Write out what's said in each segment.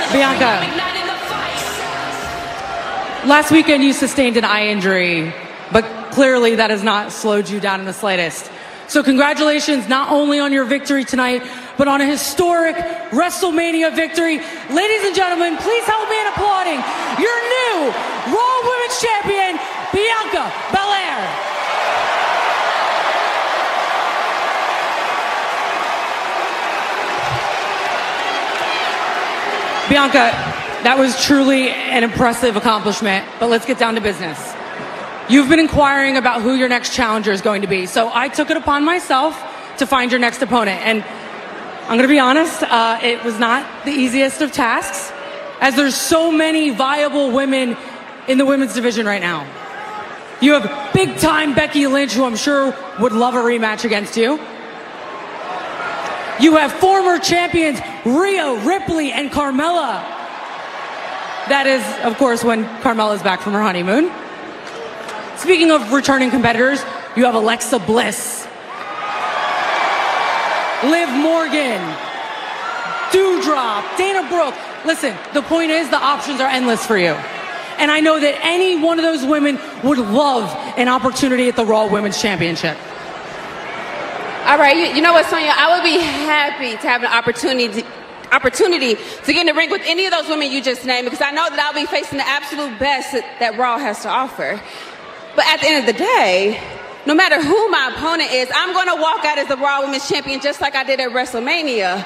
Bianca, last weekend you sustained an eye injury, but clearly that has not slowed you down in the slightest. So congratulations not only on your victory tonight, but on a historic WrestleMania victory. Ladies and gentlemen, please help me in applauding your new Raw Women's Champion, Bianca Belair. Bianca, that was truly an impressive accomplishment, but let's get down to business. You've been inquiring about who your next challenger is going to be, so I took it upon myself to find your next opponent. And I'm going to be honest, it was not the easiest of tasks, as there's so many viable women in the women's division right now. You have big-time Becky Lynch, who I'm sure would love a rematch against you. You have former champions Rhea Ripley and Carmella. That is, of course, when Carmella's back from her honeymoon. Speaking of returning competitors, you have Alexa Bliss, Liv Morgan, Doudrop, Dana Brooke. Listen, the point is the options are endless for you. And I know that any one of those women would love an opportunity at the Raw Women's Championship. All right, you know what, Sonya? I would be happy to have an opportunity to get in the ring with any of those women you just named, because I know that I'll be facing the absolute best that Raw has to offer. But at the end of the day, no matter who my opponent is, I'm going to walk out as the Raw Women's Champion just like I did at WrestleMania.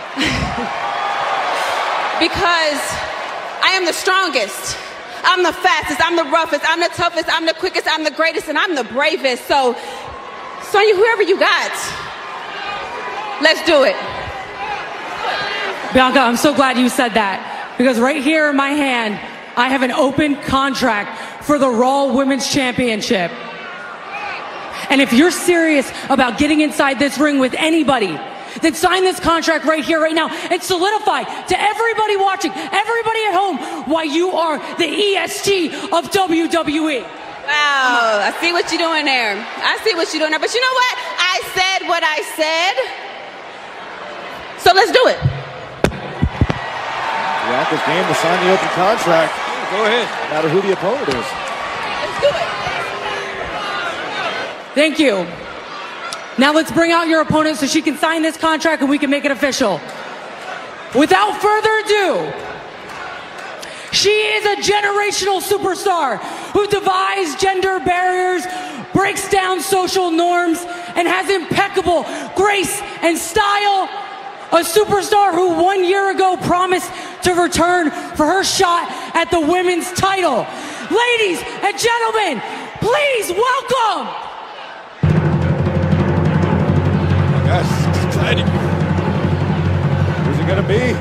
Because I am the strongest. I'm the fastest. I'm the roughest. I'm the toughest. I'm the quickest. I'm the greatest. And I'm the bravest. So, Sonya, whoever you got, let's do it. Bianca, I'm so glad you said that, because right here in my hand, I have an open contract for the Raw Women's Championship. And if you're serious about getting inside this ring with anybody, then sign this contract right here, right now, and solidify to everybody watching, everybody at home, why you are the EST of WWE. Wow, I see what you're doing there. I see what you're doing there. But you know what? I said what I said. So let's do it. Bianca's game to sign the open contract. Go ahead. No matter who the opponent is. Let's do it. Thank you. Now let's bring out your opponent so she can sign this contract and we can make it official. Without further ado, she is a generational superstar who defies gender barriers, breaks down social norms, and has impeccable grace and style. A superstar who 1 year ago promised to return for her shot at the women's title. Ladies and gentlemen, please welcome. Gosh, it's exciting. Who's it gonna be?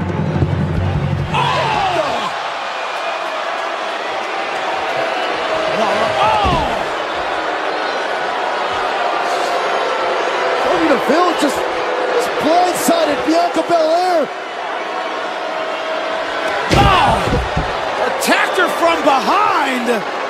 Sonya Deville just blindsided Bianca Belair. Oh! Attacked her from behind.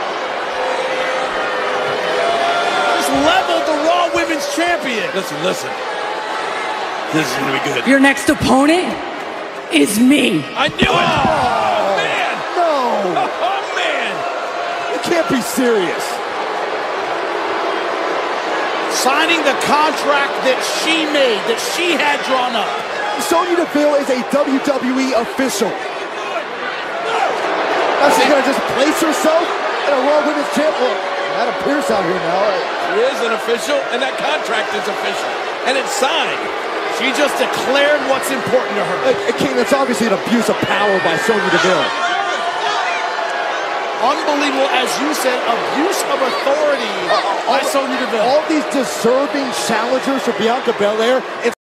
Just leveled the Raw Women's Champion. Listen. This is gonna be good. Your next opponent is me. I knew it. Oh, man. No. Oh, man. You can't be serious. Signing the contract that she made, that she had drawn up. Sonya Deville is a WWE official. Now she's gonna just place herself in a Raw Women's Champion. Adam Pearce out here now. She is an official, and that contract is official. And it's signed. She just declared what's important to her. King, that's obviously an abuse of power by Sonya Deville. Unbelievable, as you said, abuse of authority by Sonya Deville. All these deserving challengers for Bianca Belair.